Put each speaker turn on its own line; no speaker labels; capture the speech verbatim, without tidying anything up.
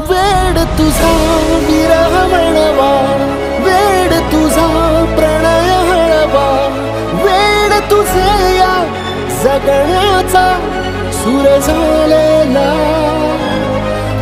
वेड तुझा विरह म्हणवा, वेड तुझा प्रणय हळवा, वेड तुझे या जगण्याचा सूर झालेला